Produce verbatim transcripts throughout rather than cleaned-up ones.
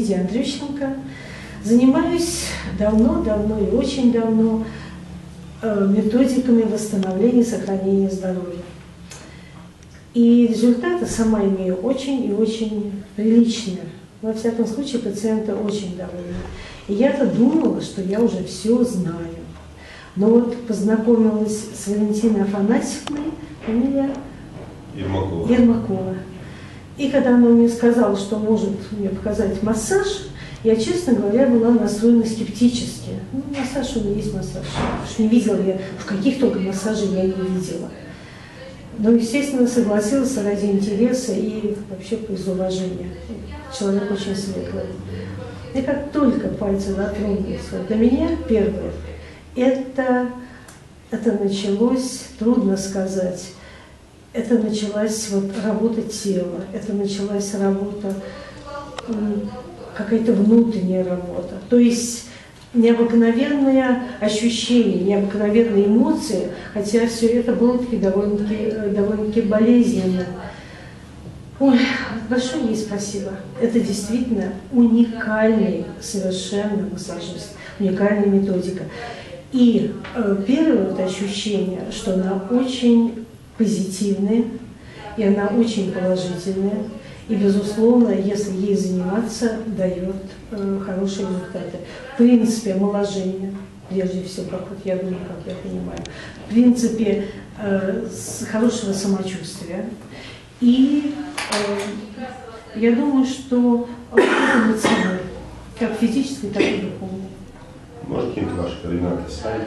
Лидия Андрющенко. Занимаюсь давно-давно и очень давно методиками восстановления и сохранения здоровья. И результаты сама имею очень и очень приличные. Во всяком случае, пациенты очень довольны. И я-то думала, что я уже все знаю. Но вот познакомилась с Валентиной Афанасьевной, фамилия Ермакова. Ермакова. И когда она мне сказала, что может мне показать массаж, я, честно говоря, была настроена скептически. Ну, массаж, он и есть массаж. Потому что не видела я, в каких только массажах я не видела. Но, естественно, согласилась ради интереса и вообще из уважения. Человек очень светлый. И как только пальцы дотронулись до меня, первое, это, это началось, трудно сказать, это началась вот работа тела, это началась работа, какая-то внутренняя работа. То есть необыкновенные ощущения, необыкновенные эмоции, хотя все это было таки довольно-таки довольно-таки болезненно. Ой, большое ей спасибо. Это действительно уникальный совершенно массажист, уникальная методика. И э, первое вот ощущение, что она очень позитивная, и она очень положительная. И, безусловно, если ей заниматься, дает э, хорошие результаты. В принципе, омоложение, прежде всего, как вот я думаю, как я понимаю. В принципе, э, с хорошего самочувствия. И э, я думаю, что это эмоционально, как физически, так и духовно. Может, какие-то ваши координаты, сайт?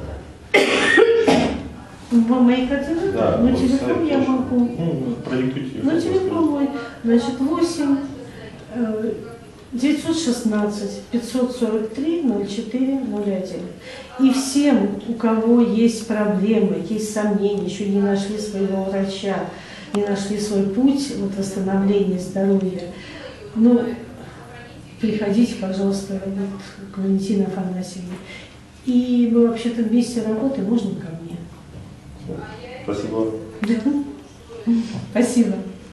Мои координаты? Да, ну, вот телефон сайт я тоже. могу. Ну, продиктуйте. Ну, телефон мой, значит, восемь девятьсот шестнадцать пятьсот сорок три ноль четыре ноль один. И всем, у кого есть проблемы, есть сомнения, еще не нашли своего врача, не нашли свой путь вот, восстановления здоровья, ну, приходите, пожалуйста, вот, к Валентине Афанасьевне. И мы вообще-то вместе работаем, можно ко мне. Спасибо. Спасибо.